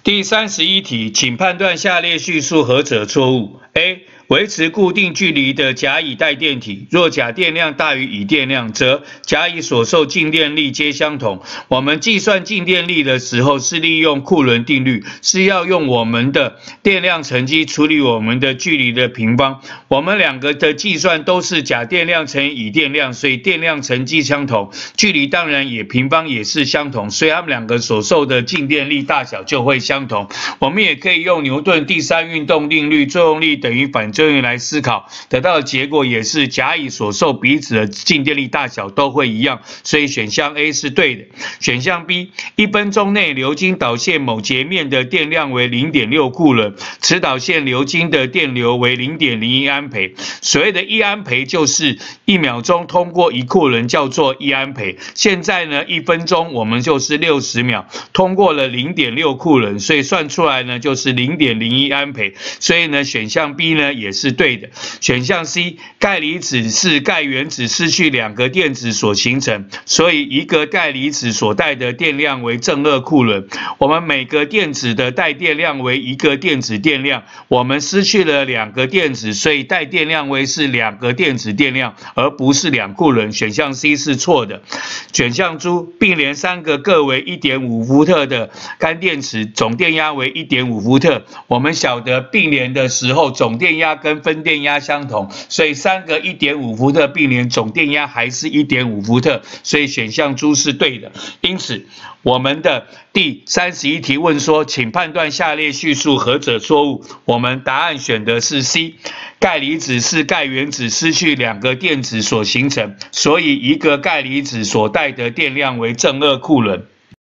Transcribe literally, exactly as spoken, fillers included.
第三十一题，请判断下列叙述何者错误 ？A. 维持固定距离的甲乙带电体，若甲电量大于乙电量，则甲乙所受静电力皆相同。我们计算静电力的时候是利用库仑定律，是要用我们的电量乘积除以我们的距离的平方。我们两个的计算都是甲电量乘以乙电量，所以电量乘积相同，距离当然也平方也是相同，所以它们两个所受的静电力大小就会相同。我们也可以用牛顿第三运动定律，作用力等于反作用力来思考，得到的结果也是甲乙所受彼此的静电力大小都会一样，所以选项 A 是对的。选项 B， 一分钟内流经导线某截面的电量为 零点六 库仑，此导线流经的电流为 零点零一 安培。所谓的一安培就是一秒钟通过一库仑，叫做一安培。现在呢，一分钟我们就是六十秒，通过了 零点六 库仑，所以算出来呢就是 零点零一 安培。所以呢，选项 B 呢也是对的。选项 C， 钙离子是钙原子失去两个电子所形成，所以一个钙离子所带的电量为正二库仑。我们每个电子的带电量为一个电子电量，我们失去了两个电子，所以带电量为是两个电子电量，而不是两库仑。选项 C 是错的。选项 D， 并联三个各为 一点五伏特的干电池，总电压为 一点五伏特。我们晓得并联的时候总电压跟分电压相同，所以三个 一点五伏特并联总电压还是 一点五伏特，所以选项 D 是对的。因此我们的第三十一题问说，请判断下列叙述何者错误。我们答案选的是 C， 钙离子是钙原子失去两个电子所形成，所以一个钙离子所带的电量为正二库仑。